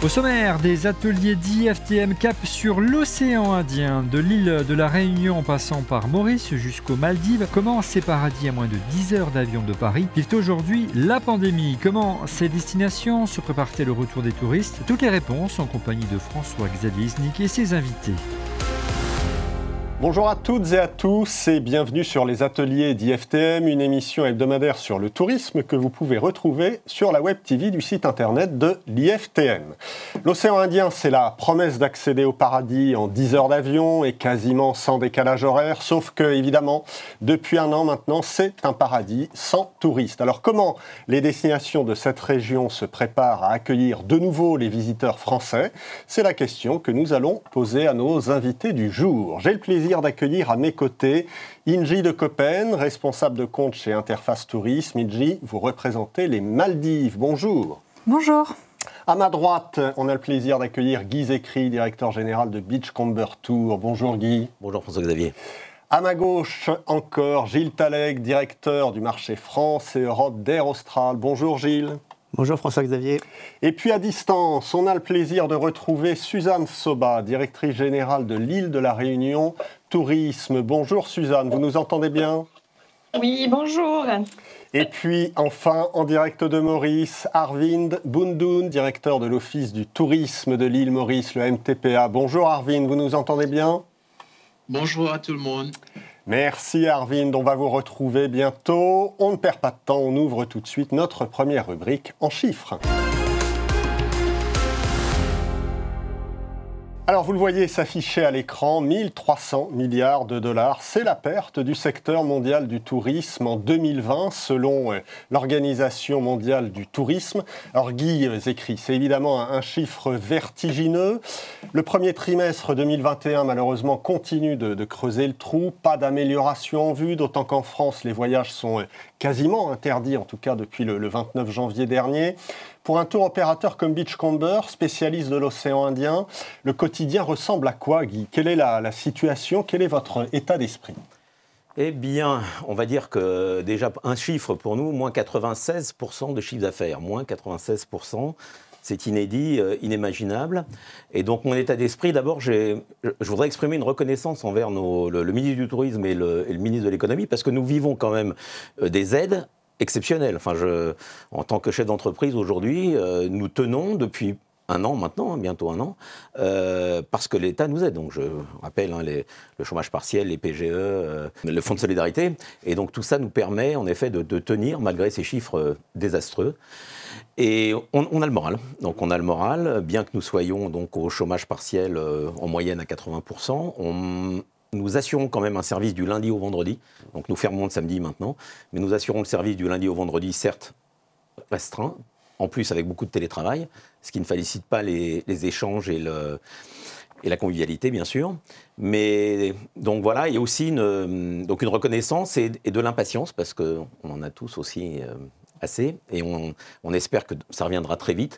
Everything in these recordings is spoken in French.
Au sommaire, des ateliers d'IFTM cap sur l'océan Indien, de l'île de la Réunion en passant par Maurice jusqu'aux Maldives. Comment ces paradis à moins de 10 heures d'avion de Paris vivent aujourd'hui la pandémie? Comment ces destinations se préparent-elles au retour des touristes? Toutes les réponses en compagnie de François-Xavier Znick et ses invités. Bonjour à toutes et à tous et bienvenue sur les ateliers d'IFTM, une émission hebdomadaire sur le tourisme que vous pouvez retrouver sur la web TV du site internet de l'IFTM. L'océan Indien, c'est la promesse d'accéder au paradis en 10 heures d'avion et quasiment sans décalage horaire, sauf que, évidemment, depuis un an maintenant, c'est un paradis sans touristes. Alors comment les destinations de cette région se préparent à accueillir de nouveau les visiteurs français? C'est la question que nous allons poser à nos invités du jour. J'ai le plaisir d'accueillir à mes côtés Inji de Coppen, responsable de compte chez Interface Tourisme. Inji, vous représentez les Maldives. Bonjour. Bonjour. À ma droite, on a le plaisir d'accueillir Guy Zécry, directeur général de Beachcomber Tour. Bonjour Guy. Bonjour François-Xavier. À ma gauche encore, Gilles Taleg, directeur du marché France et Europe d'Air Austral. Bonjour Gilles. Bonjour François-Xavier. Et puis à distance, on a le plaisir de retrouver Suzanne Soba, directrice générale de l'île de la Réunion Tourisme. Bonjour Suzanne, vous nous entendez bien? Oui, bonjour. Et puis enfin, en direct de Maurice, Arvind Bundoon, directeur de l'Office du tourisme de l'île Maurice, le MTPA. Bonjour Arvind, vous nous entendez bien? Bonjour à tout le monde. Merci Arvind, on va vous retrouver bientôt. On ne perd pas de temps, on ouvre tout de suite notre première rubrique en chiffres. Alors vous le voyez s'afficher à l'écran, 1300 milliards de dollars. C'est la perte du secteur mondial du tourisme en 2020 selon l'Organisation mondiale du tourisme. Alors Guy Zécry, c'est évidemment un chiffre vertigineux. Le premier trimestre 2021 malheureusement continue de creuser le trou. Pas d'amélioration en vue, d'autant qu'en France les voyages sont quasiment interdits, en tout cas depuis le 29 janvier dernier. Pour un tour opérateur comme Beachcomber, spécialiste de l'océan Indien, le quotidien ressemble à quoi, Guy? Quelle est la situation? Quel est votre état d'esprit? Eh bien, on va dire que déjà un chiffre pour nous, moins 96% de chiffre d'affaires, moins 96%. C'est inédit, inimaginable. Et donc, mon état d'esprit, d'abord, je voudrais exprimer une reconnaissance envers le ministre du Tourisme et le ministre de l'Économie, parce que nous vivons quand même des aides exceptionnelles. Enfin, en tant que chef d'entreprise, aujourd'hui, nous tenons depuis un an maintenant, bientôt un an, parce que l'État nous aide. Donc je rappelle le chômage partiel, les PGE, le fonds de solidarité. Et donc tout ça nous permet en effet de tenir malgré ces chiffres désastreux. Et on a le moral. Donc on a le moral, bien que nous soyons donc au chômage partiel en moyenne à 80%. Nous assurons quand même un service du lundi au vendredi. Donc nous fermons le samedi maintenant. Mais nous assurons le service du lundi au vendredi, certes restreint, en plus avec beaucoup de télétravail, ce qui ne facilite pas les échanges et la convivialité, bien sûr. Mais donc voilà, il y a aussi une reconnaissance et de l'impatience, parce qu'on en a tous aussi assez, et on espère que ça reviendra très vite.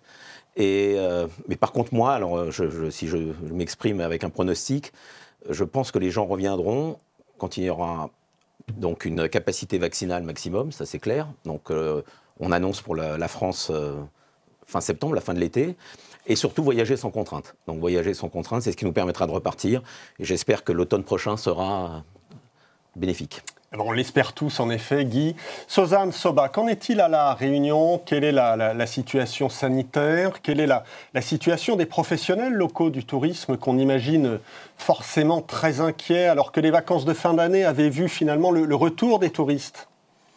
Mais par contre, moi, alors, si je m'exprime avec un pronostic, je pense que les gens reviendront quand il y aura donc une capacité vaccinale maximum, ça c'est clair. Donc on annonce pour la France fin septembre, la fin de l'été, et surtout voyager sans contrainte. Donc voyager sans contrainte, c'est ce qui nous permettra de repartir, et j'espère que l'automne prochain sera bénéfique. Alors on l'espère tous en effet, Guy. Suzanne Soba, qu'en est-il à La Réunion? Quelle est la situation sanitaire? Quelle est la situation des professionnels locaux du tourisme qu'on imagine forcément très inquiets alors que les vacances de fin d'année avaient vu finalement le retour des touristes?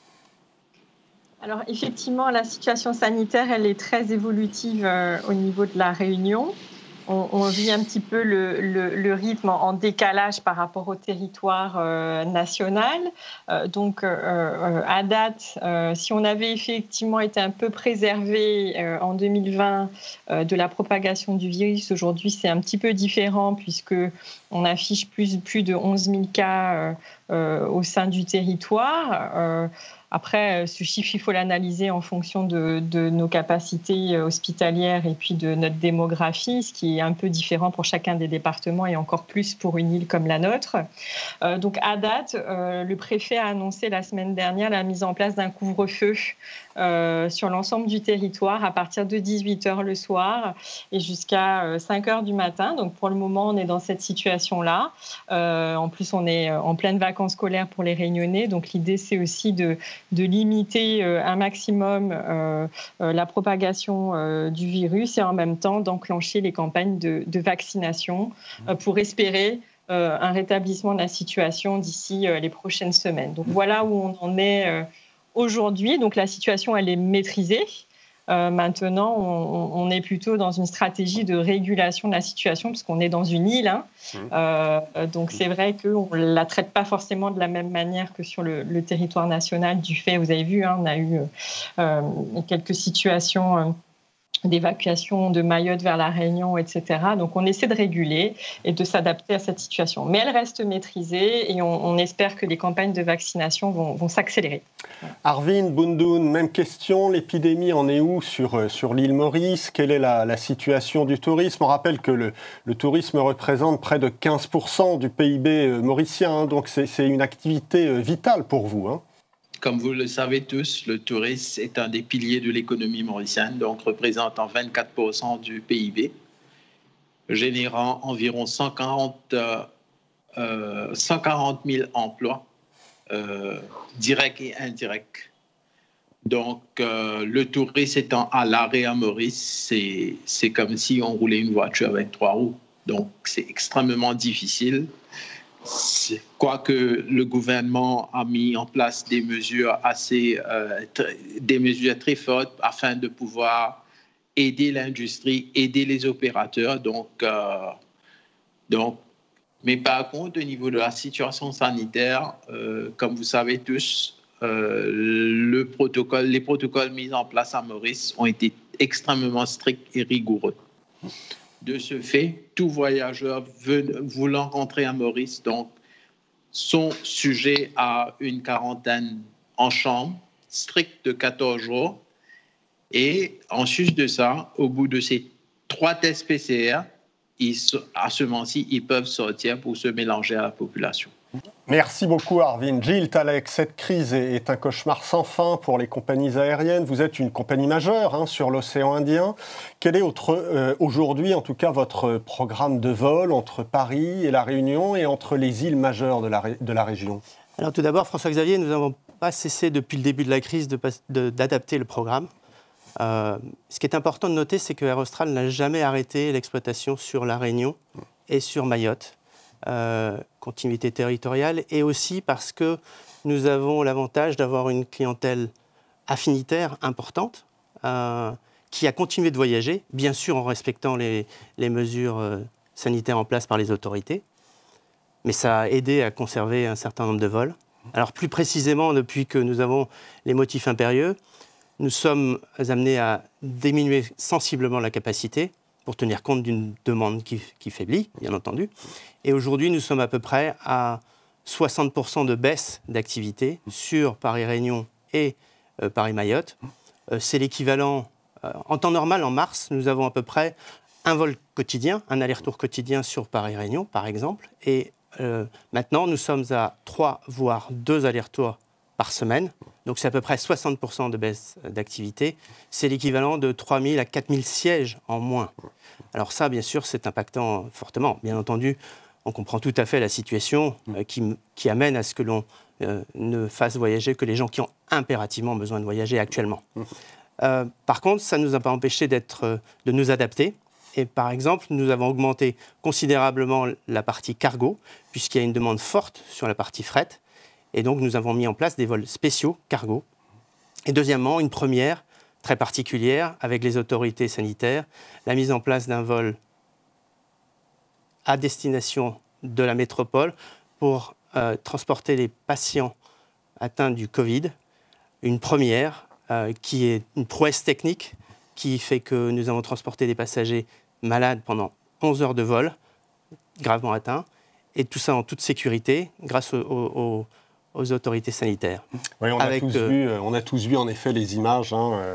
Alors effectivement, la situation sanitaire, elle est très évolutive au niveau de La Réunion. On vit un petit peu le rythme en décalage par rapport au territoire national. Donc, à date, si on avait effectivement été un peu préservé en 2020 de la propagation du virus, aujourd'hui, c'est un petit peu différent puisque on affiche plus de 11 000 cas au sein du territoire. Après, ce chiffre, il faut l'analyser en fonction de nos capacités hospitalières et puis de notre démographie, ce qui est un peu différent pour chacun des départements et encore plus pour une île comme la nôtre. Donc, à date, le préfet a annoncé la semaine dernière la mise en place d'un couvre-feu sur l'ensemble du territoire à partir de 18h le soir et jusqu'à 5h du matin. Donc, pour le moment, on est dans cette situation-là. En plus, on est en pleine vacances scolaires pour les Réunionnais. Donc, l'idée, c'est aussi de limiter un maximum la propagation du virus et en même temps d'enclencher les campagnes de vaccination pour espérer un rétablissement de la situation d'ici les prochaines semaines. Donc voilà où on en est aujourd'hui. Donc la situation, elle est maîtrisée. Maintenant, on est plutôt dans une stratégie de régulation de la situation parce qu'on est dans une île. Donc, c'est vrai qu'on ne la traite pas forcément de la même manière que sur le territoire national du fait, vous avez vu, on a eu quelques situations d'évacuation de Mayotte vers la Réunion, etc. Donc, on essaie de réguler et de s'adapter à cette situation. Mais elle reste maîtrisée et on espère que les campagnes de vaccination vont s'accélérer. Arvind Bundoon, même question. L'épidémie en est où sur l'île Maurice? Quelle est la situation du tourisme? On rappelle que le tourisme représente près de 15% du PIB mauricien. Donc, c'est une activité vitale pour vous. Comme vous le savez tous, le tourisme est un des piliers de l'économie mauricienne, donc représentant 24% du PIB, générant environ 140 000 emplois directs et indirects. Donc, le tourisme étant à l'arrêt à Maurice, c'est comme si on roulait une voiture avec 3 roues. Donc, c'est extrêmement difficile. Quoique le gouvernement a mis en place des mesures très fortes afin de pouvoir aider l'industrie, aider les opérateurs. Mais par contre, au niveau de la situation sanitaire, comme vous savez tous, les protocoles mis en place à Maurice ont été extrêmement stricts et rigoureux. De ce fait, tout voyageur voulant rentrer à Maurice sont sujets à une quarantaine en chambre, stricte de 14 jours. Et en sus de ça, au bout de ces 3 tests PCR, à ce moment-ci, ils peuvent sortir pour se mélanger à la population. Merci beaucoup Arvind. Gilles Talek, cette crise est un cauchemar sans fin pour les compagnies aériennes. Vous êtes une compagnie majeure sur l'océan Indien. Quel est aujourd'hui, en tout cas, votre programme de vol entre Paris et La Réunion et entre les îles majeures de la région? Alors tout d'abord, François-Xavier, nous n'avons pas cessé depuis le début de la crise d'adapter le programme. Ce qui est important de noter, c'est que Air Austral n'a jamais arrêté l'exploitation sur La Réunion et sur Mayotte. Continuité territoriale, et aussi parce que nous avons l'avantage d'avoir une clientèle affinitaire importante qui a continué de voyager, bien sûr en respectant les mesures sanitaires en place par les autorités, mais ça a aidé à conserver un certain nombre de vols. Alors plus précisément, depuis que nous avons les motifs impérieux, nous sommes amenés à diminuer sensiblement la capacité pour tenir compte d'une demande qui faiblit, bien entendu. Et aujourd'hui, nous sommes à peu près à 60% de baisse d'activité sur Paris-Réunion et Paris-Mayotte. C'est l'équivalent, en temps normal, en mars, nous avons à peu près un vol quotidien, un aller-retour quotidien sur Paris-Réunion, par exemple. Et maintenant, nous sommes à 3, voire 2 allers-retours par semaine. Donc c'est à peu près 60% de baisse d'activité. C'est l'équivalent de 3 000 à 4 000 sièges en moins. Alors ça, bien sûr, c'est impactant fortement. Bien entendu, on comprend tout à fait la situation qui amène à ce que l'on ne fasse voyager que les gens qui ont impérativement besoin de voyager actuellement. Par contre, ça ne nous a pas empêché de nous adapter. Et par exemple, nous avons augmenté considérablement la partie cargo, puisqu'il y a une demande forte sur la partie fret. Et donc, nous avons mis en place des vols spéciaux cargo. Et deuxièmement, une première très particulière avec les autorités sanitaires, la mise en place d'un vol à destination de la métropole pour transporter les patients atteints du Covid. Une première qui est une prouesse technique qui fait que nous avons transporté des passagers malades pendant 11 heures de vol, gravement atteints, et et tout ça en toute sécurité grâce aux autorités sanitaires. Oui, on a tous vu en effet les images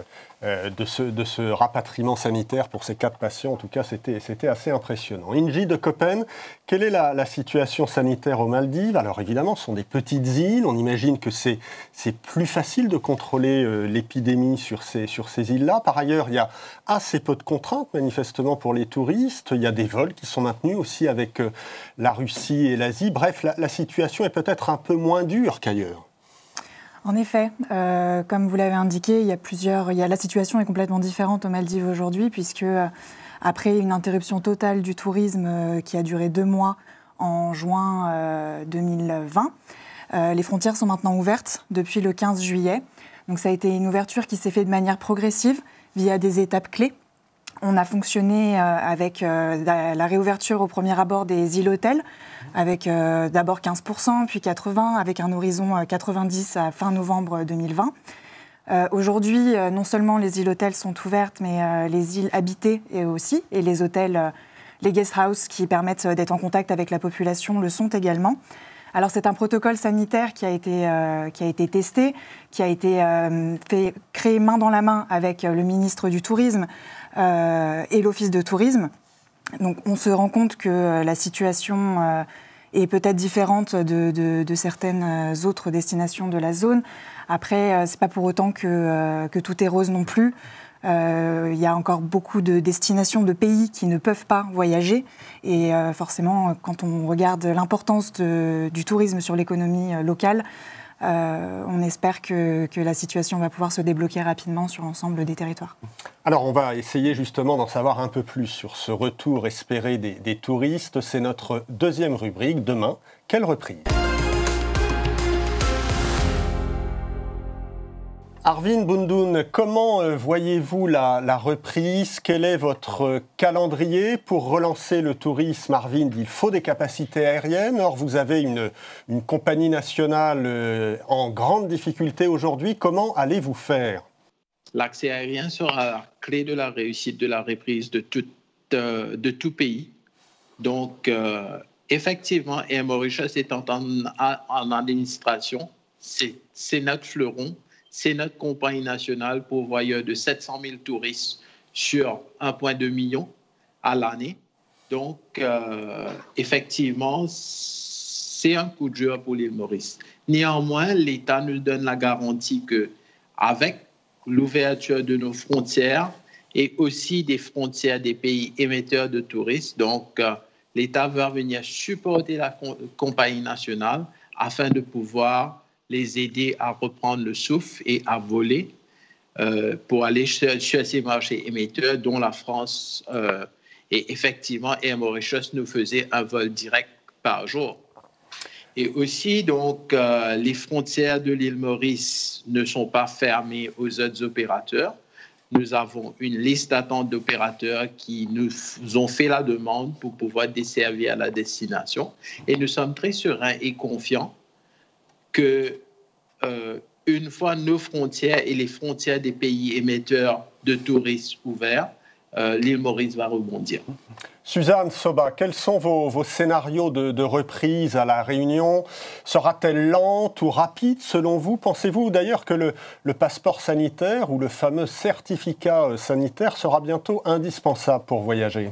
de ce rapatriement sanitaire pour ces 4 patients. En tout cas, c'était assez impressionnant. Inji de Copen, quelle est la situation sanitaire aux Maldives? Alors évidemment, ce sont des petites îles. On imagine que c'est plus facile de contrôler l'épidémie sur ces îles-là. Par ailleurs, il y a assez peu de contraintes, manifestement, pour les touristes. Il y a des vols qui sont maintenus aussi avec la Russie et l'Asie. Bref, la situation est peut-être un peu moins dure qu'ailleurs. En effet, comme vous l'avez indiqué, la situation est complètement différente aux Maldives aujourd'hui, puisque après une interruption totale du tourisme qui a duré 2 mois en juin 2020, les frontières sont maintenant ouvertes depuis le 15 juillet. Donc ça a été une ouverture qui s'est faite de manière progressive via des étapes clés. On a fonctionné avec la réouverture au premier abord des îles-hôtels, avec d'abord 15%, puis 80%, avec un horizon 90% à fin novembre 2020. Aujourd'hui, non seulement les îles-hôtels sont ouvertes, mais les îles habitées aussi, et les hôtels, les guest houses qui permettent d'être en contact avec la population le sont également. Alors c'est un protocole sanitaire qui a été testé, qui a été créé main dans la main avec le ministre du Tourisme et l'Office de tourisme. Donc on se rend compte que la situation est peut-être différente de certaines autres destinations de la zone. Après, c'est pas pour autant que tout est rose non plus. Il y a encore beaucoup de destinations de pays qui ne peuvent pas voyager. Et forcément, quand on regarde l'importance du tourisme sur l'économie locale, on espère que la situation va pouvoir se débloquer rapidement sur l'ensemble des territoires. Alors, on va essayer justement d'en savoir un peu plus sur ce retour espéré des touristes. C'est notre deuxième rubrique. Demain, quelle reprise ? Arvind Bundun, comment voyez-vous la reprise? Quel est votre calendrier pour relancer le tourisme? Arvind, il faut des capacités aériennes. Or, vous avez une compagnie nationale en grande difficulté aujourd'hui. Comment allez-vous faire? L'accès aérien sera la clé de la réussite de la reprise de tout pays. Donc, effectivement, Air Mauritius est en administration. C'est notre fleuron. C'est notre compagnie nationale pourvoyeur de 700 000 touristes sur 1,2 million à l'année. Donc, effectivement, c'est un coup de dur pour l'île Maurice. Néanmoins, l'État nous donne la garantie qu'avec l'ouverture de nos frontières et aussi des frontières des pays émetteurs de touristes, donc l'État va venir supporter la compagnie nationale afin de pouvoir les aider à reprendre le souffle et à voler pour aller sur ces marchés émetteurs dont la France et effectivement Air Mauritius nous faisait un vol direct par jour. Et aussi, donc, les frontières de l'île Maurice ne sont pas fermées aux autres opérateurs. Nous avons une liste d'attente d'opérateurs qui nous ont fait la demande pour pouvoir desservir la destination. Et nous sommes très sereins et confiants que une fois nos frontières et les frontières des pays émetteurs de touristes ouverts, l'île Maurice va rebondir. Suzanne Soba, quels sont vos scénarios de reprise à La Réunion? Sera-t-elle lente ou rapide selon vous? Pensez-vous d'ailleurs que le passeport sanitaire ou le fameux certificat sanitaire sera bientôt indispensable pour voyager?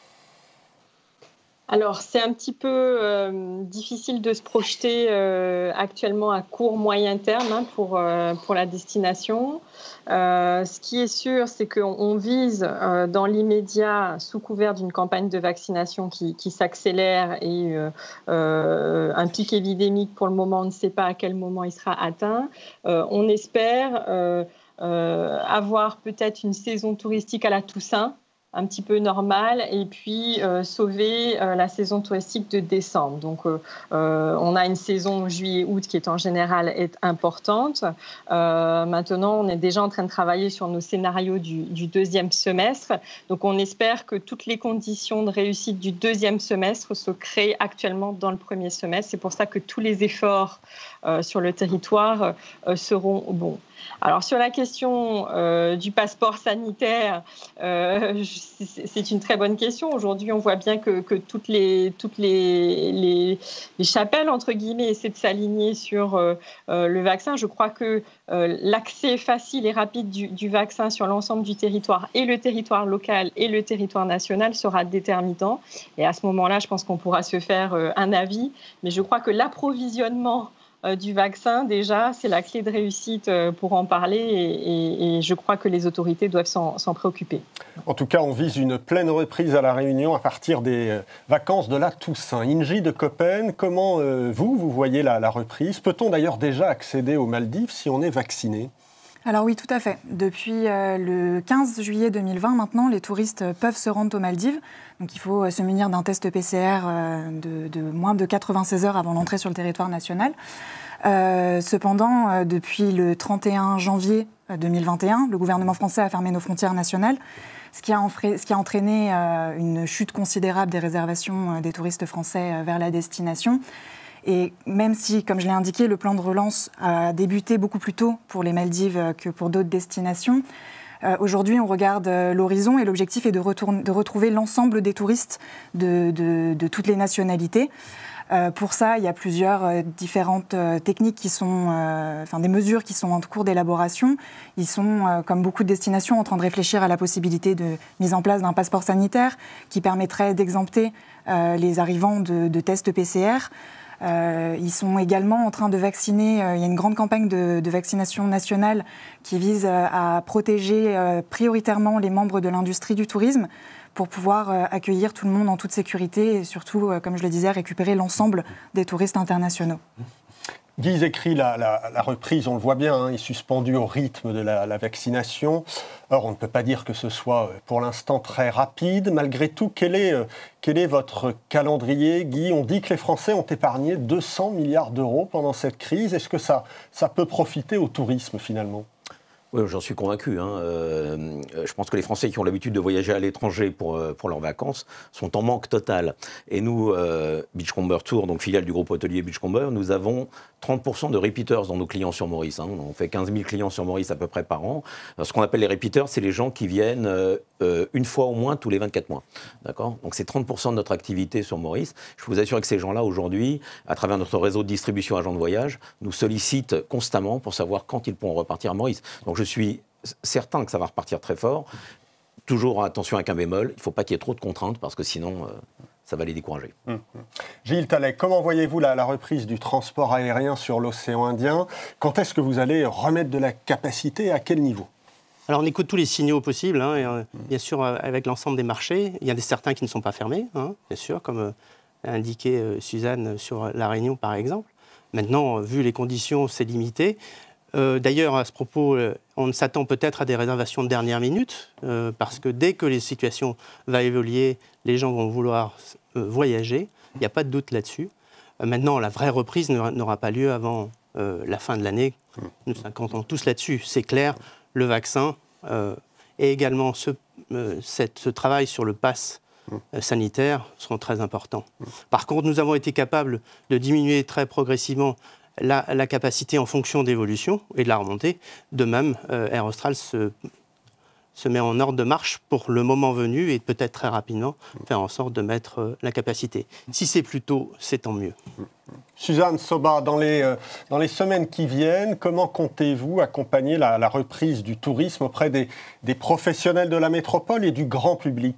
Alors, c'est un petit peu difficile de se projeter actuellement à court, moyen terme pour la destination. Ce qui est sûr, c'est qu'on vise dans l'immédiat, sous couvert d'une campagne de vaccination qui s'accélère et un pic épidémique, pour le moment, on ne sait pas à quel moment il sera atteint. On espère avoir peut-être une saison touristique à la Toussaint, un petit peu normal, et puis sauver la saison touristique de décembre. Donc, on a une saison juillet-août qui est en général importante. Maintenant, on est déjà en train de travailler sur nos scénarios du deuxième semestre. Donc, on espère que toutes les conditions de réussite du deuxième semestre se créent actuellement dans le premier semestre. C'est pour ça que tous les efforts sur le territoire seront bons. Alors, sur la question du passeport sanitaire, c'est une très bonne question. Aujourd'hui, on voit bien que toutes les chapelles, entre guillemets, essaient de s'aligner sur le vaccin. Je crois que l'accès facile et rapide du vaccin sur l'ensemble du territoire, et le territoire local et le territoire national, sera déterminant. Et à ce moment-là, je pense qu'on pourra se faire un avis. Mais je crois que l'approvisionnement du vaccin, déjà, c'est la clé de réussite pour en parler et je crois que les autorités doivent s'en préoccuper. En tout cas, on vise une pleine reprise à La Réunion à partir des vacances de la Toussaint. Inji de Coppen, comment vous voyez la reprise? Peut-on d'ailleurs déjà accéder aux Maldives si on est vacciné? Alors oui, tout à fait. Depuis le 15 juillet 2020, maintenant, les touristes peuvent se rendre aux Maldives. Donc il faut se munir d'un test PCR de moins de 96 heures avant l'entrée sur le territoire national. Cependant, depuis le 31 janvier 2021, le gouvernement français a fermé nos frontières nationales, ce qui a entraîné une chute considérable des réservations des touristes français vers la destination. Et même si, comme je l'ai indiqué, le plan de relance a débuté beaucoup plus tôt pour les Maldives que pour d'autres destinations, aujourd'hui on regarde l'horizon et l'objectif est de retrouver l'ensemble des touristes de toutes les nationalités. Pour ça, il y a plusieurs différentes techniques qui sont, des mesures qui sont en cours d'élaboration. Ils sont, comme beaucoup de destinations, en train de réfléchir à la possibilité de mise en place d'un passeport sanitaire qui permettrait d'exempter les arrivants de tests PCR. Ils sont également en train de vacciner, il y a une grande campagne de vaccination nationale qui vise à protéger prioritairement les membres de l'industrie du tourisme pour pouvoir accueillir tout le monde en toute sécurité et surtout, comme je le disais, récupérer l'ensemble des touristes internationaux. Guy Zecri, la reprise, on le voit bien, est suspendue au rythme de la vaccination. Or, on ne peut pas dire que ce soit pour l'instant très rapide. Malgré tout, quel est votre calendrier, Guy? On dit que les Français ont épargné 200 milliards d'euros pendant cette crise. Est-ce que ça peut profiter au tourisme finalement? Oui, j'en suis convaincu. Je pense que les Français qui ont l'habitude de voyager à l'étranger pour leurs vacances sont en manque total. Et nous, Beachcomber Tour, donc filiale du groupe hôtelier Beachcomber, nous avons 30% de repeaters dans nos clients sur Maurice. On fait 15 000 clients sur Maurice à peu près par an. Ce qu'on appelle les repeaters, c'est les gens qui viennent une fois au moins tous les 24 mois. D'accord ? Donc c'est 30% de notre activité sur Maurice. Je vous assure que ces gens-là, aujourd'hui, à travers notre réseau de distribution agents de voyage, nous sollicitent constamment pour savoir quand ils pourront repartir à Maurice. Donc je suis certain que ça va repartir très fort. Toujours attention avec un bémol, il ne faut pas qu'il y ait trop de contraintes parce que sinon ça va les décourager. Gilles Tallet, comment voyez-vous la reprise du transport aérien sur l'océan Indien? Quand est-ce que vous allez remettre de la capacité et à quel niveau? Alors on écoute tous les signaux possibles, et, bien sûr avec l'ensemble des marchés. Il y a certains qui ne sont pas fermés, bien sûr, comme a indiqué Suzanne sur La Réunion par exemple. Maintenant, vu les conditions, c'est limité. D'ailleurs, à ce propos, on s'attend peut-être à des réservations de dernière minute, parce que dès que les situations vont évoluer, les gens vont vouloir voyager. Il n'y a pas de doute là-dessus. Maintenant, la vraie reprise n'aura pas lieu avant la fin de l'année. Nous comptons tous là-dessus, c'est clair. Le vaccin et également ce travail sur le pass sanitaire seront très importants. Par contre, nous avons été capables de diminuer très progressivement la capacité en fonction d'évolution et de la remontée. De même, Air Austral se met en ordre de marche pour le moment venu et peut-être très rapidement faire en sorte de mettre la capacité. Si c'est plus tôt, c'est tant mieux. Suzanne Soba, dans les semaines qui viennent, comment comptez-vous accompagner la reprise du tourisme auprès des professionnels de la métropole et du grand public?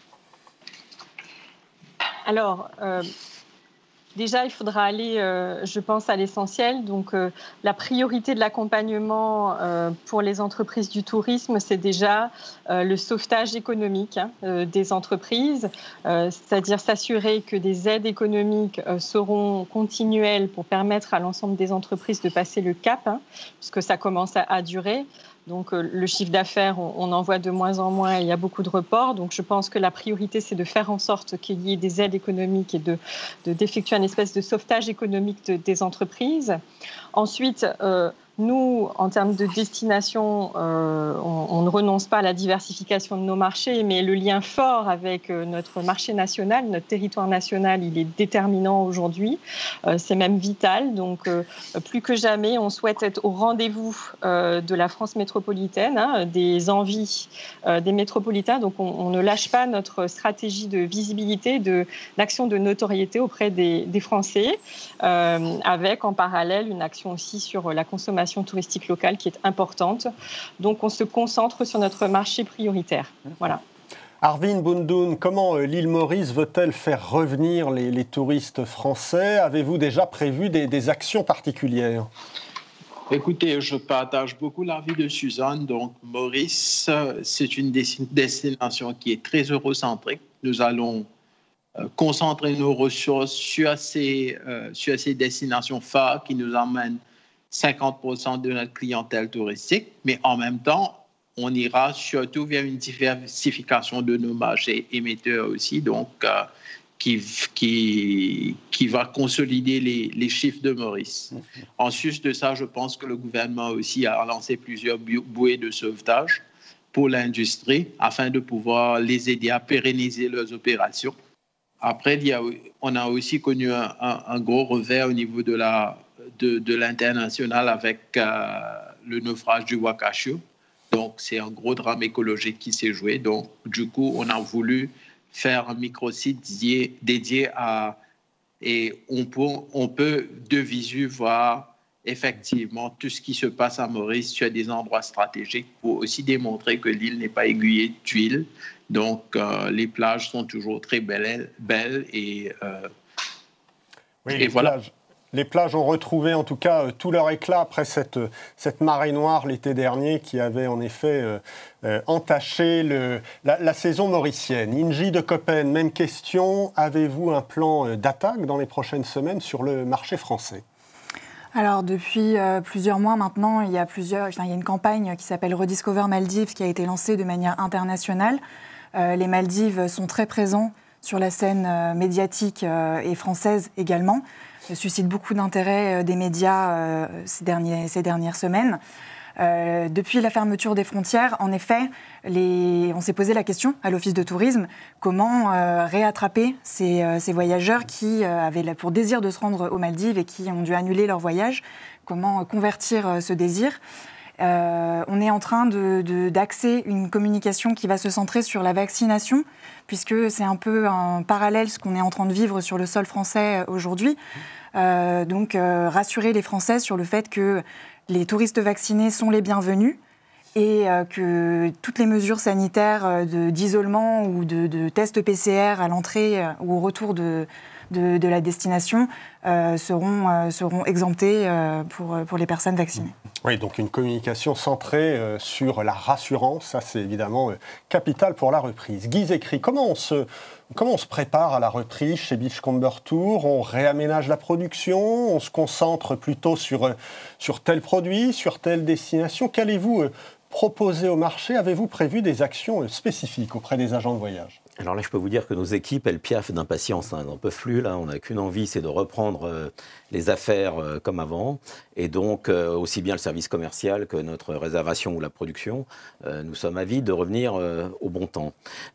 Alors, déjà, il faudra aller, je pense, à l'essentiel. Donc, la priorité de l'accompagnement pour les entreprises du tourisme, c'est déjà le sauvetage économique des entreprises, c'est-à-dire s'assurer que des aides économiques seront continuelles pour permettre à l'ensemble des entreprises de passer le cap, puisque ça commence à durer. Donc, le chiffre d'affaires, on en voit de moins en moins, il y a beaucoup de reports. Donc, je pense que la priorité, c'est de faire en sorte qu'il y ait des aides économiques et d'effectuer une espèce de sauvetage économique des entreprises. Ensuite, Nous, en termes de destination, on ne renonce pas à la diversification de nos marchés, mais le lien fort avec notre marché national, notre territoire national, il est déterminant aujourd'hui. C'est même vital. Donc, plus que jamais, on souhaite être au rendez-vous de la France métropolitaine, des envies des métropolitains. Donc, on ne lâche pas notre stratégie de visibilité, d'action de notoriété auprès des Français, avec en parallèle une action aussi sur la consommation touristique locale qui est importante. Donc, on se concentre sur notre marché prioritaire. Voilà. Arvind Bundoon, comment l'île Maurice veut-elle faire revenir les touristes français? Avez-vous déjà prévu des actions particulières? Écoutez, je partage beaucoup l'avis de Suzanne. Donc, Maurice, c'est une destination qui est très eurocentrique. Nous allons concentrer nos ressources sur ces destinations phares qui nous emmènent 50% de notre clientèle touristique, mais en même temps, on ira surtout vers une diversification de nos marchés émetteurs aussi, donc qui va consolider les chiffres de Maurice. En sus de ça, je pense que le gouvernement aussi a lancé plusieurs bouées de sauvetage pour l'industrie afin de pouvoir les aider à pérenniser leurs opérations. Après, on a aussi connu un gros revers au niveau de l'international avec le naufrage du Wakashio. Donc, c'est un gros drame écologique qui s'est joué. Donc, du coup, on a voulu faire un microsite dédié à... Et on peut de visu voir effectivement tout ce qui se passe à Maurice sur des endroits stratégiques pour aussi démontrer que l'île n'est pas aiguillée d'huile. Donc, les plages sont toujours très belles et voilà. Les plages ont retrouvé en tout cas tout leur éclat après cette marée noire l'été dernier qui avait en effet entaché la saison mauricienne. Inji de Coppen, même question. Avez-vous un plan d'attaque dans les prochaines semaines sur le marché français? Alors, depuis plusieurs mois maintenant, il y a une campagne qui s'appelle Rediscover Maldives qui a été lancée de manière internationale. Les Maldives sont très présents sur la scène médiatique et française également. Suscite beaucoup d'intérêt des médias ces dernières semaines. Depuis la fermeture des frontières, en effet, on s'est posé la question à l'Office de tourisme, comment réattraper ces voyageurs qui avaient pour désir de se rendre aux Maldives et qui ont dû annuler leur voyage, comment convertir ce désir. On est en train d'axer une communication qui va se centrer sur la vaccination, puisque c'est un peu un parallèle ce qu'on est en train de vivre sur le sol français aujourd'hui. Donc, rassurer les Français sur le fait que les touristes vaccinés sont les bienvenus et que toutes les mesures sanitaires d'isolement ou de tests PCR à l'entrée ou au retour de la destination seront exemptées pour les personnes vaccinées. Oui, donc une communication centrée sur la rassurance, ça c'est évidemment capital pour la reprise. Guy Zecri, comment on se prépare à la reprise chez Beachcomber Tour? On réaménage la production, on se concentre plutôt sur tel produit, sur telle destination. Qu'allez-vous proposer au marché? Avez-vous prévu des actions spécifiques auprès des agents de voyage? Alors là, je peux vous dire que nos équipes, elles piaffent d'impatience. Elles n'en peuvent plus. Là, on n'a qu'une envie, c'est de reprendre les affaires comme avant. Et donc, aussi bien le service commercial que notre réservation ou la production, nous sommes avides de revenir au bon temps.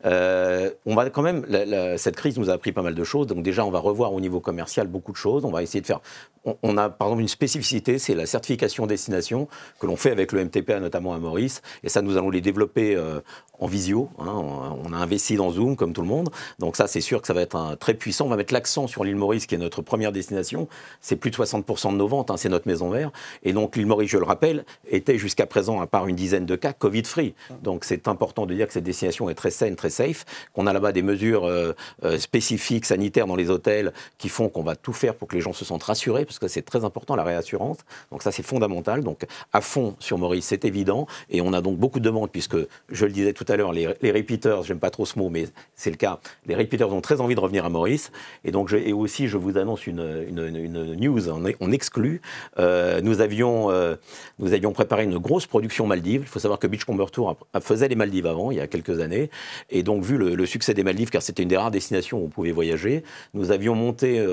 On va quand même, cette crise nous a appris pas mal de choses. Donc déjà, on va revoir au niveau commercial beaucoup de choses. On va essayer de faire... On a par exemple une spécificité, c'est la certification destination que l'on fait avec le MTPA, notamment à Maurice. Et ça, nous allons les développer en visio. On a investi dans Zoom, comme tout le monde. Donc ça, c'est sûr que ça va être très puissant. On va mettre l'accent sur l'île Maurice, qui est notre première destination. C'est plus de 60% de nos ventes, c'est notre maison mère. Et donc l'île Maurice, je le rappelle, était jusqu'à présent, à part une dizaine de cas, Covid-free. Donc c'est important de dire que cette destination est très saine, très safe, qu'on a là-bas des mesures spécifiques, sanitaires dans les hôtels, qui font qu'on va tout faire pour que les gens se sentent rassurés, parce que c'est très important, la réassurance. Donc ça, c'est fondamental. Donc à fond sur Maurice, c'est évident. Et on a donc beaucoup de demandes, puisque, je le disais tout à l'heure, les repeaters, j'aime pas trop ce mot, mais c'est le cas, les repeaters ont très envie de revenir à Maurice. Et donc, et aussi, je vous annonce une news en exclu. Nous avions préparé une grosse production Maldives. Il faut savoir que Beachcomber Tour faisait les Maldives avant, il y a quelques années. Et donc, vu le succès des Maldives, car c'était une des rares destinations où on pouvait voyager, nous avions monté pendant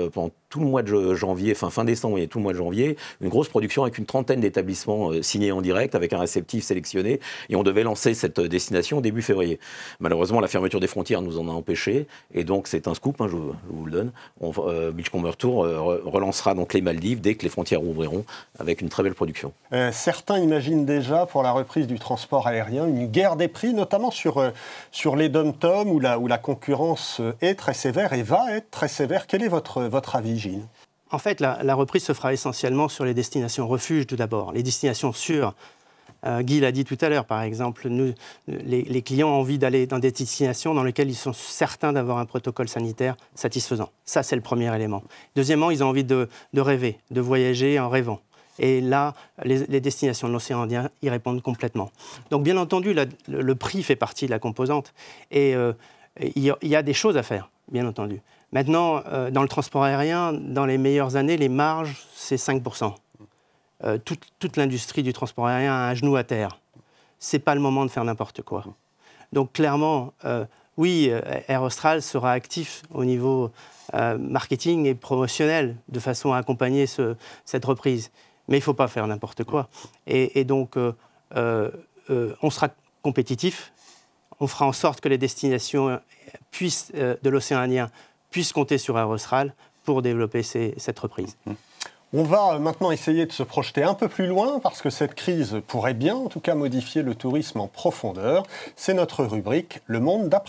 tout le mois de janvier, fin décembre et tout le mois de janvier, une grosse production avec une trentaine d'établissements signés en direct, avec un réceptif sélectionné, et on devait lancer cette destination début février. Malheureusement, la fermeture des frontières nous en a empêchés, et donc c'est un scoop, je vous le donne. Beachcomber Tour relancera donc les Maldives dès que les frontières rouvriront, avec une très belle production. Certains imaginent déjà pour la reprise du transport aérien une guerre des prix, notamment sur les dom-toms où la concurrence est très sévère et va être très sévère. Quel est votre avis, Gilles ? En fait, la reprise se fera essentiellement sur les destinations refuges tout d'abord, les destinations sûres. Guy l'a dit tout à l'heure, par exemple, les clients ont envie d'aller dans des destinations dans lesquelles ils sont certains d'avoir un protocole sanitaire satisfaisant. Ça, c'est le premier élément. Deuxièmement, ils ont envie de rêver, de voyager en rêvant. Et là, les destinations de l'océan Indien y répondent complètement. Donc, bien entendu, le prix fait partie de la composante. Et il y a des choses à faire, bien entendu. Maintenant, dans le transport aérien, dans les meilleures années, les marges, c'est 5%. Toute l'industrie du transport aérien a un genou à terre. Ce n'est pas le moment de faire n'importe quoi. Donc, clairement, oui, Air Austral sera actif au niveau marketing et promotionnel de façon à accompagner cette reprise. Mais il ne faut pas faire n'importe quoi. Et donc, on sera compétitif. On fera en sorte que les destinations de l'océan Indien puissent compter sur Air Austral pour développer cette reprise. On va maintenant essayer de se projeter un peu plus loin parce que cette crise pourrait bien, en tout cas, modifier le tourisme en profondeur. C'est notre rubrique « Le monde d'après ».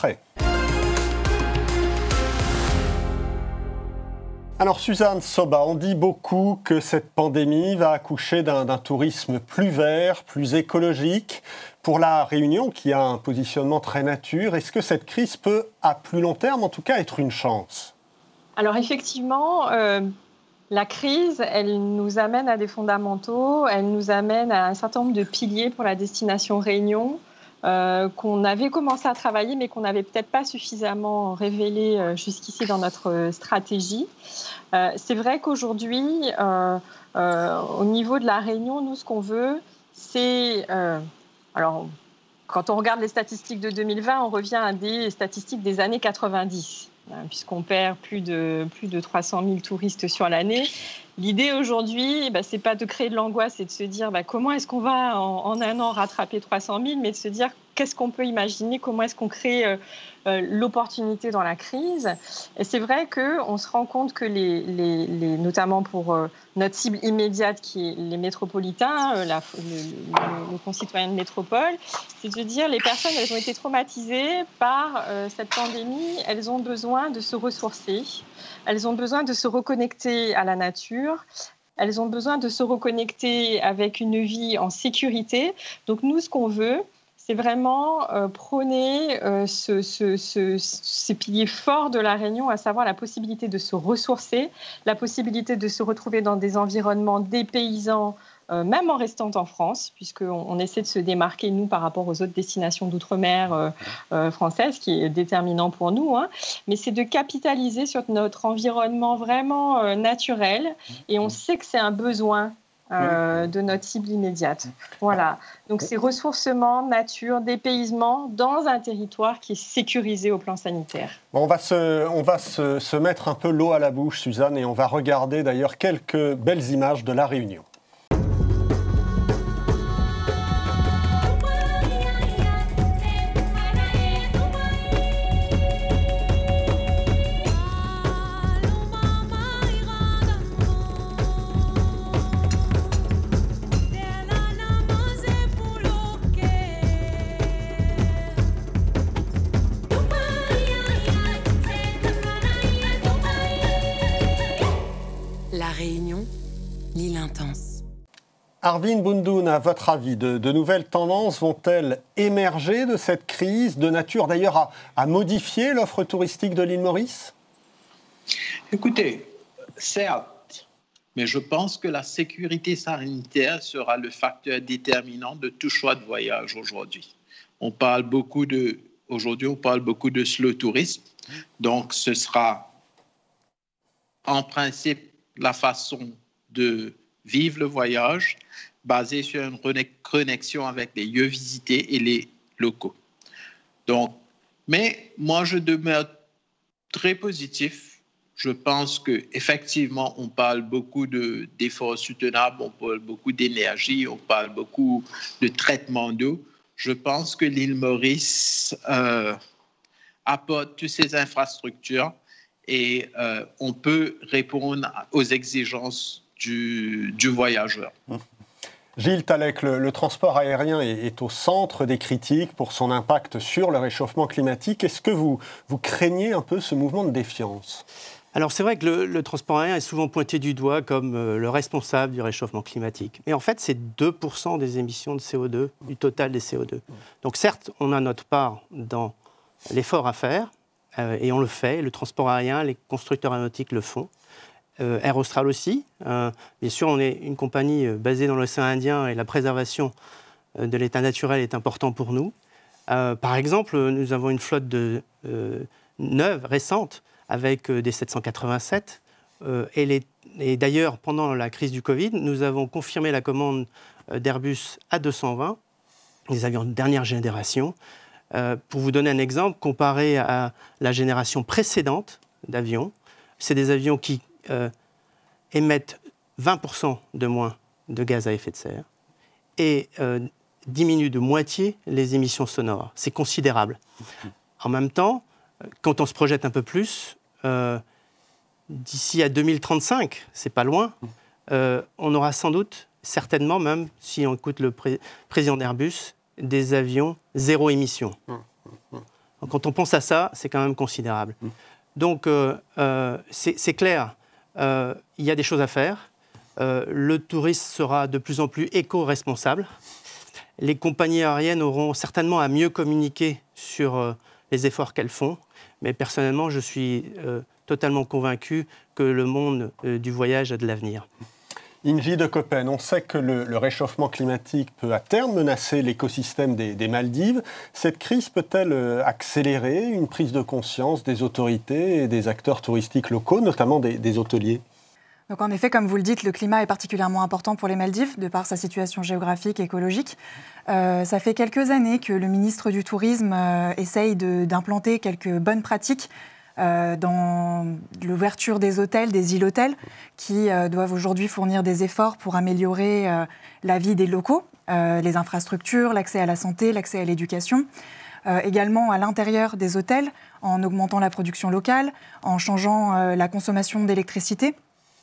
Alors Suzanne Soba, on dit beaucoup que cette pandémie va accoucher d'un tourisme plus vert, plus écologique. Pour la Réunion, qui a un positionnement très nature, est-ce que cette crise peut, à plus long terme en tout cas, être une chance ? Alors effectivement, la crise, elle nous amène à des fondamentaux, elle nous amène à un certain nombre de piliers pour la destination Réunion, qu'on avait commencé à travailler, mais qu'on n'avait peut-être pas suffisamment révélé jusqu'ici dans notre stratégie. C'est vrai qu'aujourd'hui, au niveau de la Réunion, nous, ce qu'on veut, c'est... alors, quand on regarde les statistiques de 2020, on revient à des statistiques des années 90, puisqu'on perd plus de 300 000 touristes sur l'année. L'idée aujourd'hui, ce n'est pas de créer de l'angoisse et de se dire comment est-ce qu'on va en un an rattraper 300 000, mais de se dire qu'est-ce qu'on peut imaginer, comment est-ce qu'on crée l'opportunité dans la crise. Et c'est vrai qu'on se rend compte que, notamment pour notre cible immédiate qui est les métropolitains, nos concitoyens de métropole, c'est de dire les personnes, elles ont été traumatisées par cette pandémie, elles ont besoin de se ressourcer, elles ont besoin de se reconnecter à la nature, elles ont besoin de se reconnecter avec une vie en sécurité. Donc nous, ce qu'on veut, c'est vraiment prôner ces piliers forts de la Réunion, à savoir la possibilité de se ressourcer, la possibilité de se retrouver dans des environnements dépaysants, même en restant en France, puisqu'on essaie de se démarquer, nous, par rapport aux autres destinations d'outre-mer françaises, qui est déterminant pour nous. Mais c'est de capitaliser sur notre environnement vraiment naturel, et on sait que c'est un besoin de notre cible immédiate. Voilà. Donc c'est ressourcement, nature, dépaysement dans un territoire qui est sécurisé au plan sanitaire. Bon, on va se mettre un peu l'eau à la bouche, Suzanne, et on va regarder d'ailleurs quelques belles images de la Réunion. La Réunion, l'île intense. Arvin Bundoun, à votre avis, de nouvelles tendances vont-elles émerger de cette crise, de nature d'ailleurs à modifier l'offre touristique de l'île Maurice ? Écoutez, certes, mais je pense que la sécurité sanitaire sera le facteur déterminant de tout choix de voyage aujourd'hui. Aujourd'hui, on parle beaucoup de slow tourisme, donc ce sera en principe la façon de vivre le voyage basée sur une connexion avec les lieux visités et les locaux. Donc, mais moi, je demeure très positif. Je pense qu'effectivement, on parle beaucoup d'efforts soutenables, on parle beaucoup d'énergie, on parle beaucoup de traitement d'eau. Je pense que l'île Maurice apporte toutes ces infrastructures et on peut répondre aux exigences du voyageur. Gilles Talec, le transport aérien est au centre des critiques pour son impact sur le réchauffement climatique. Est-ce que vous craignez un peu ce mouvement de défiance ? Alors c'est vrai que le transport aérien est souvent pointé du doigt comme le responsable du réchauffement climatique. Mais en fait, c'est 2% des émissions de CO2, du total des CO2. Donc certes, on a notre part dans l'effort à faire, et on le fait. Le transport aérien, les constructeurs aéronautiques le font. Air Austral aussi. Bien sûr, on est une compagnie basée dans l'océan Indien et la préservation de l'état naturel est important pour nous. Par exemple, nous avons une flotte neuve, récente, avec des 787. Et d'ailleurs, pendant la crise du Covid, nous avons confirmé la commande d'Airbus A220, des avions de dernière génération. Pour vous donner un exemple, comparé à la génération précédente d'avions, c'est des avions qui émettent 20% de moins de gaz à effet de serre et diminuent de moitié les émissions sonores. C'est considérable. En même temps, quand on se projette un peu plus, d'ici à 2035, c'est pas loin, on aura sans doute, certainement même, si on écoute le président d'Airbus, des avions zéro émission. Donc, quand on pense à ça, c'est quand même considérable. Donc, c'est clair, il y a des choses à faire. Le tourisme sera de plus en plus éco-responsable. Les compagnies aériennes auront certainement à mieux communiquer sur les efforts qu'elles font. Mais personnellement, je suis totalement convaincu que le monde du voyage a de l'avenir. Ingi de Coppen, on sait que le réchauffement climatique peut à terme menacer l'écosystème des Maldives. Cette crise peut-elle accélérer une prise de conscience des autorités et des acteurs touristiques locaux, notamment des hôteliers ? Donc en effet, comme vous le dites, le climat est particulièrement important pour les Maldives, de par sa situation géographique et écologique. Ça fait quelques années que le ministre du Tourisme essaye d'implanter quelques bonnes pratiques dans l'ouverture des hôtels, des îles-hôtels, qui doivent aujourd'hui fournir des efforts pour améliorer la vie des locaux, les infrastructures, l'accès à la santé, l'accès à l'éducation. Également à l'intérieur des hôtels, en augmentant la production locale, en changeant la consommation d'électricité,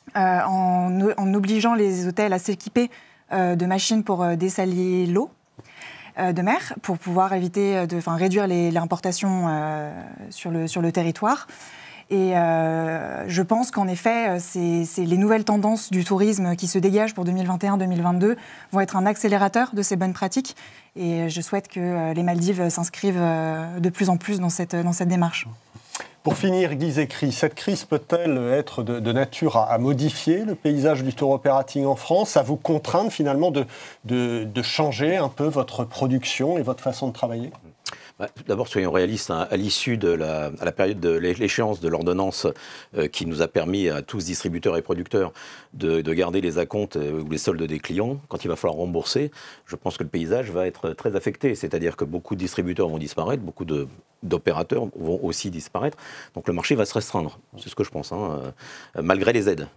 en obligeant les hôtels à s'équiper de machines pour dessaler l'eau de mer, pour pouvoir réduire l'importation sur le territoire. Et je pense qu'en effet, c'est les nouvelles tendances du tourisme qui se dégagent pour 2021-2022 vont être un accélérateur de ces bonnes pratiques. Et je souhaite que les Maldives s'inscrivent de plus en plus dans cette démarche. Pour finir, Guy Zecri, cette crise peut-elle être de nature à modifier le paysage du tour operating en France, à vous contraindre finalement de changer un peu votre production et votre façon de travailler ? D'abord, soyons réalistes. À l'issue de la période de l'échéance de l'ordonnance qui nous a permis à tous distributeurs et producteurs de garder les acomptes ou les soldes des clients, quand il va falloir rembourser, je pense que le paysage va être très affecté. C'est-à-dire que beaucoup de distributeurs vont disparaître, beaucoup d'opérateurs vont aussi disparaître. Donc le marché va se restreindre. C'est ce que je pense, malgré les aides.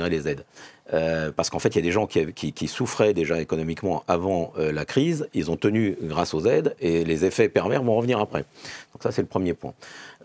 Parce qu'en fait, il y a des gens qui souffraient déjà économiquement avant la crise. Ils ont tenu grâce aux aides et les effets pervers vont revenir après. Donc ça, c'est le premier point.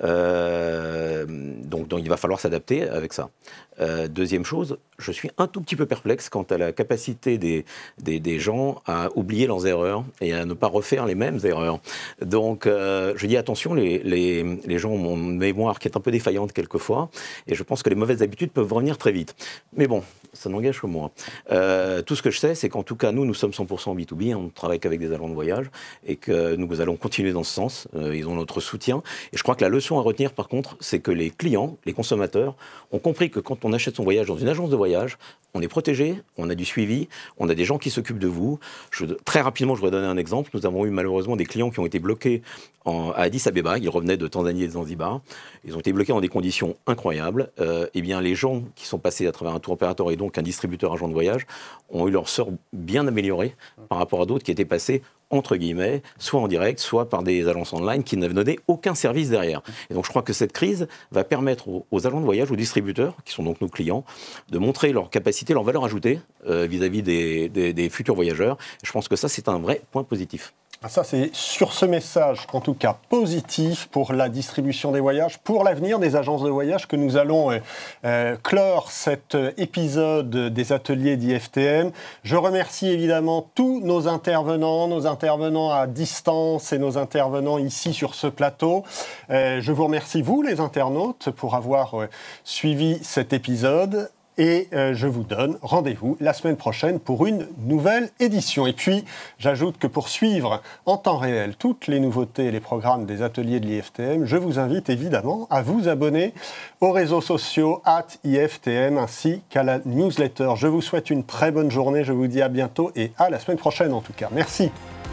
Donc il va falloir s'adapter avec ça. Deuxième chose, je suis un tout petit peu perplexe quant à la capacité des gens à oublier leurs erreurs et à ne pas refaire les mêmes erreurs. Donc je dis attention, les gens ont une mémoire qui est un peu défaillante quelquefois et je pense que les mauvaises habitudes peuvent revenir très vite. Mais bon, ça n'engage que moi. Tout ce que je sais, c'est qu'en tout cas, nous sommes 100% B2B, on ne travaille qu'avec des agents de voyage et que nous allons continuer dans ce sens. Ils ont notre soutien. Et je crois que la leçon à retenir, par contre, c'est que les clients, les consommateurs, ont compris que quand on achète son voyage dans une agence de voyage, on est protégé, on a du suivi, on a des gens qui s'occupent de vous. Très rapidement, je voudrais donner un exemple. Nous avons eu malheureusement des clients qui ont été bloqués à Addis Abeba des vagues, ils revenaient de Tanzanie et de Zanzibar. Ils ont été bloqués dans des conditions incroyables. Eh bien, les gens qui sont passés à travers un tour opérateur et donc un distributeur agent de voyage ont eu leur sort bien amélioré par rapport à d'autres qui étaient passés entre guillemets, soit en direct, soit par des agences online qui n'avaient donné aucun service derrière. Et donc je crois que cette crise va permettre aux agents de voyage, aux distributeurs, qui sont donc nos clients, de montrer leur capacité, leur valeur ajoutée vis-à-vis des futurs voyageurs. Et je pense que ça, c'est un vrai point positif. Ça, c'est sur ce message, en tout cas positif pour la distribution des voyages, pour l'avenir des agences de voyage, que nous allons clore cet épisode des ateliers d'IFTM. Je remercie évidemment tous nos intervenants à distance et nos intervenants ici sur ce plateau. Je vous remercie, vous, les internautes, pour avoir suivi cet épisode. Et je vous donne rendez-vous la semaine prochaine pour une nouvelle édition. Et puis, j'ajoute que pour suivre en temps réel toutes les nouveautés et les programmes des ateliers de l'IFTM, je vous invite évidemment à vous abonner aux réseaux sociaux @IFTM ainsi qu'à la newsletter. Je vous souhaite une très bonne journée, je vous dis à bientôt et à la semaine prochaine en tout cas. Merci.